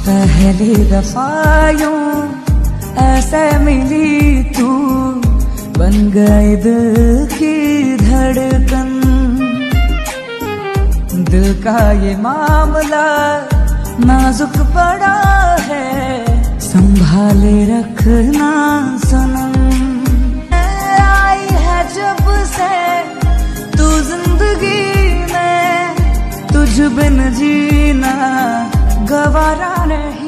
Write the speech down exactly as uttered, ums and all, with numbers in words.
पहली दफा यूं ऐसे मिली तू, बन गई दिल की धड़कन। दिल का ये मामला नाजुक पड़ा है, संभाले रखना सनम। आई है जब से तू जिंदगी में, तुझ बिन जीना गवारा नहीं।